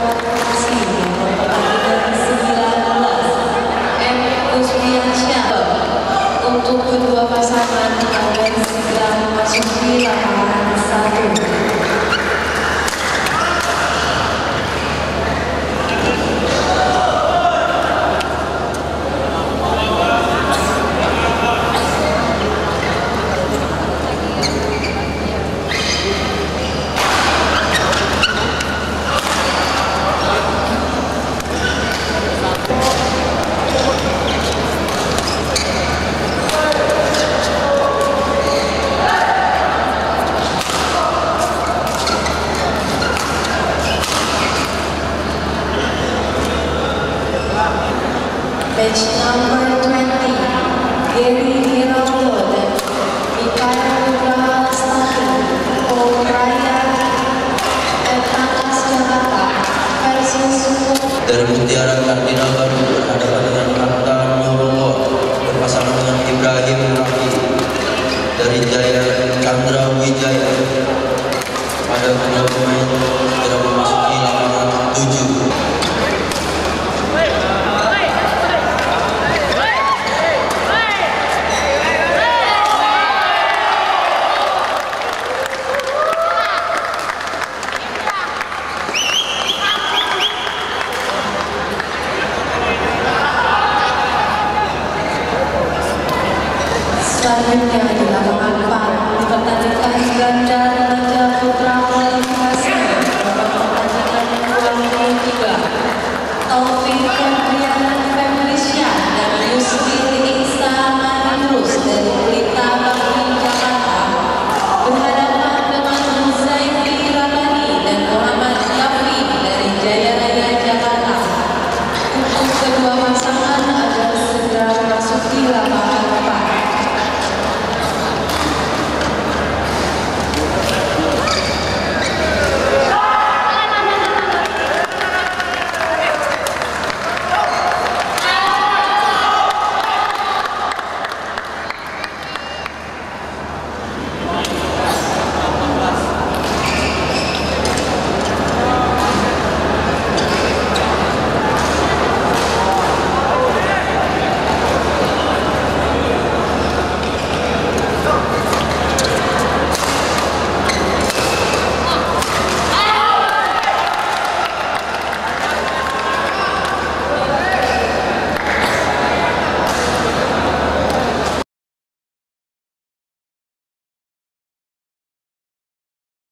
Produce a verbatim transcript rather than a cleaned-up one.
kualifikasi nomor pertandingan sembilan belas M. Kusmiansyah. Untuk kedua pasangan akan segera memasuki lapangan satu. Match number twenty, Gary Giraldo dan Mikael Nugraha Lestari, Raya Etnanas Jakarta versus dari Mutiara Kardinal Bandung berhadapan dengan Hatta Nurullah berpasangan dengan Ibrahim Rafi dari Jaya Chandra Wijaya pada